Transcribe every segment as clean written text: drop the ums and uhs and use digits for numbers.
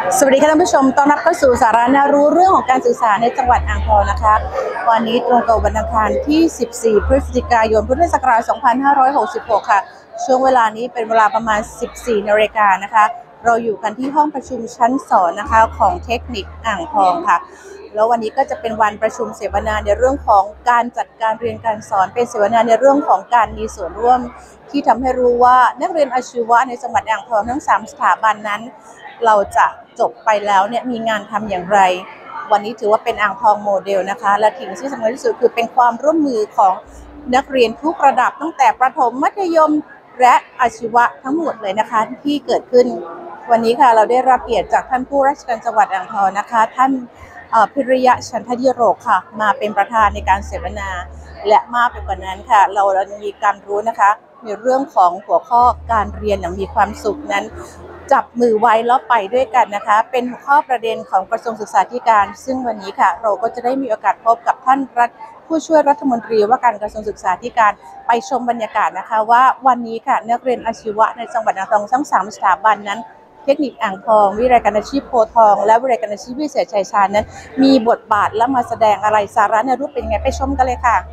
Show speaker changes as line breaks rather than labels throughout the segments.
สวัสดีค่ะท่านผู้ชมต้อนรับเข้าสู่สาระน่ารู้เรื่องของการศึกษาในจังหวัดอ่างทองนะคะวันนี้ตรงกับวันอังคารที่ 14 พฤศจิกายน พุทธศักราช 2566 ค่ะช่วงเวลานี้เป็นเวลาประมาณ 14 นาฬิกานะคะเราอยู่กันที่ห้องประชุมชั้น2นะคะของเทคนิคอ่างทองค่ะแล้ววันนี้ก็จะเป็นวันประชุมเสวนาในเรื่องของการจัดการเรียนการสอนเป็นเสวนาในเรื่องของการมีส่วนร่วมที่ทำให้รู้ว่านักเรียนอาชีวะในจังหวัดอ่างทองทั้ง3สถาบันนั้นเราจะจบไปแล้วเนี่ยมีงานทำอย่างไรวันนี้ถือว่าเป็นอ่างทองโมเดลนะคะและสิ่งที่สำคัญที่สุดคือเป็นความร่วมมือของนักเรียนทุกระดับตั้งแต่ประถมมัธยมและอาชีวะทั้งหมดเลยนะคะที่เกิดขึ้นวันนี้ค่ะเราได้รับเกียรติจากท่านผู้ราชการจังหวัดอ่างทองนะคะท่านพิริยะฉันทดิโรกค่ะมาเป็นประธานในการเสวนาและมากไปกว่านั้นค่ะเรามีการรู้นะคะในเรื่องของหัวข้อการเรียนอย่างมีความสุขนั้นจับมือไว้แล้วไปด้วยกันนะคะเป็นหัวข้อประเด็นของกระทรวงศึกษาธิการซึ่งวันนี้ค่ะเราก็จะได้มีโอกาสพบกับท่านผู้ช่วยรัฐมนตรีว่าการกระทรวงศึกษาธิการไปชมบรรยากาศนะคะว่าวันนี้ค่ะนักเรียนอาชีวะในจังหวัดอ่างทองทั้ง3สถาบันนั้นเทคนิคอ่างทองวิทยาลัยการอาชีพโพธิ์ทองและวิทยาลัยการอาชีพวิเศษชัยชาญนั้นมีบทบาทและมาแสดงอะไรสาระในรูปเป็นยังไงไปชมกันเลยค่ะ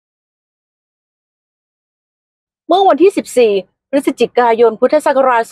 เมื่อวันที่ 14 พฤศจิกายน พุทธศักราช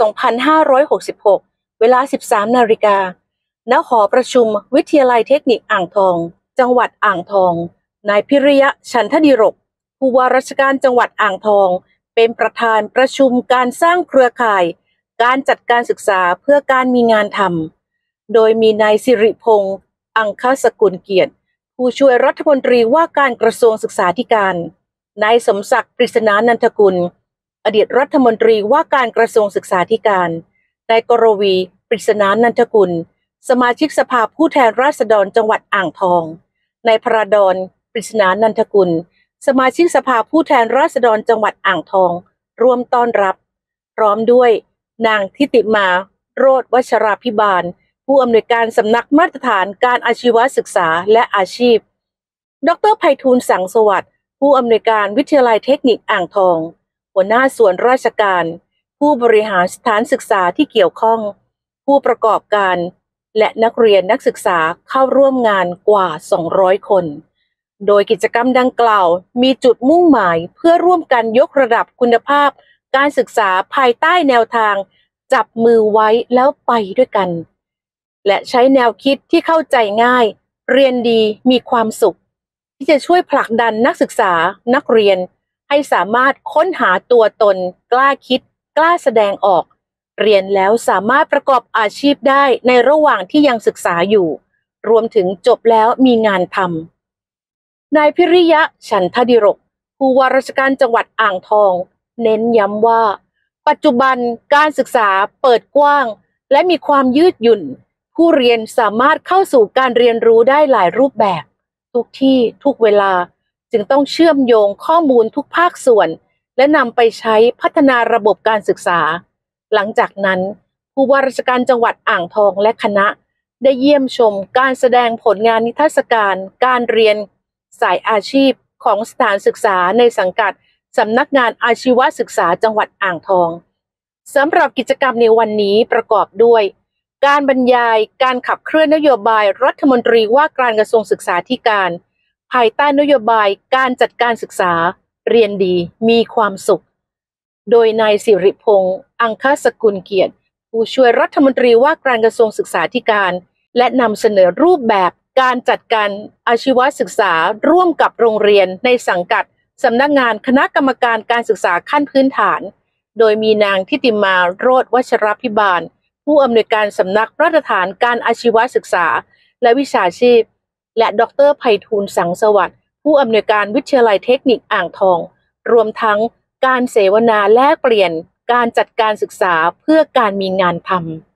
2566 เวลา 13 นาฬิกา ณ หอประชุมวิทยาลัยเทคนิคอ่างทอง จังหวัดอ่างทอง นายพิริยะ ฉันทดิโรก ผู้ว่าราชการจังหวัดอ่างทอง เป็นประธานประชุมการสร้างเครือข่าย การจัดการศึกษาเพื่อการมีงานทำ โดยมีนายสิริพงษ์ อังคสกุลเกียรติ ผู้ช่วยรัฐมนตรีว่าการกระทรวงศึกษาธิการนายสมศักดิ์ ปริศนานันทกุลอดีตรัฐมนตรีว่าการกระทรวงศึกษาธิการนายกรวี ปริศนานันทกุลสมาชิกสภาผู้แทนราษฎรจังหวัดอ่างทองนายพระดอน ปริศนานันทกุลสมาชิกสภาผู้แทนราษฎรจังหวัดอ่างทองร่วมต้อนรับพร้อมด้วยนางทิติมา โรจน์ วชราภิบาลผู้อำนวยการสำนักมาตรฐานการอาชีวศึกษาและอาชีพดร.ไพฑูรย์ สังสวัสดิ์ผู้อำนวยการวิทยาลัยเทคนิคอ่างทองหัวหน้าส่วนราชการผู้บริหารสถานศึกษาที่เกี่ยวข้องผู้ประกอบการและนักเรียนนักศึกษาเข้าร่วมงานกว่า 200 คนโดยกิจกรรมดังกล่าวมีจุดมุ่งหมายเพื่อร่วมกันยกระดับคุณภาพการศึกษาภายใต้แนวทางจับมือไว้แล้วไปด้วยกันและใช้แนวคิดที่เข้าใจง่ายเรียนดีมีความสุขที่จะช่วยผลักดันนักศึกษานักเรียนให้สามารถค้นหาตัวตนกล้าคิดกล้าแสดงออกเรียนแล้วสามารถประกอบอาชีพได้ในระหว่างที่ยังศึกษาอยู่รวมถึงจบแล้วมีงานทำนายพิริยะ ฉันทดิโรกผู้ว่าราชการจังหวัดอ่างทองเน้นย้ำว่าปัจจุบันการศึกษาเปิดกว้างและมีความยืดหยุ่นผู้เรียนสามารถเข้าสู่การเรียนรู้ได้หลายรูปแบบทุกที่ทุกเวลาจึงต้องเชื่อมโยงข้อมูลทุกภาคส่วนและนำไปใช้พัฒนาระบบการศึกษาหลังจากนั้นผู้ว่าราชการจังหวัดอ่างทองและคณะได้เยี่ยมชมการแสดงผลงานนิทรรศการการเรียนสายอาชีพของสถานศึกษาในสังกัดสำนักงานอาชีวศึกษาจังหวัดอ่างทองสำหรับกิจกรรมในวันนี้ประกอบด้วยการบรรยายการขับเคลื่อนนโยบายรัฐมนตรีว่าการกระทรวงศึกษาธิการภายใต้นโยบายการจัดการศึกษาเรียนดีมีความสุขโดยนายสิริพงษ์ อังคสกุลเกียรติผู้ช่วยรัฐมนตรีว่าการกระทรวงศึกษาธิการและนำเสนอรูปแบบการจัดการอาชีวศึกษาร่วมกับโรงเรียนในสังกัดสำนักงานคณะกรรมการการศึกษาขั้นพื้นฐานโดยมีนางทิติมา โรจน์ วชรภิบาลผู้อำนวยการสำนักมาตรฐานการอาชีวศึกษาและวิชาชีพและดร.ไพฑูรย์ สังสวัสดิ์ผู้อำนวยการวิทยาลัยเทคนิคอ่างทองรวมทั้งการเสวนาแลกเปลี่ยนการจัดการศึกษาเพื่อการมีงานทำ